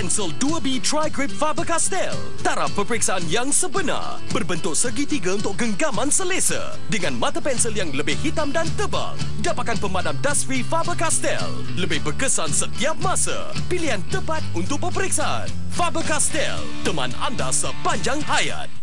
Pensel 2B Tri-Grip Faber-Castell. Taraf peperiksaan yang sebenar. Berbentuk segitiga untuk genggaman selesa. Dengan mata pensel yang lebih hitam dan tebal. Dapatkan pemadam dust-free Faber-Castell. Lebih berkesan setiap masa. Pilihan tepat untuk peperiksaan. Faber-Castell, teman anda sepanjang hayat.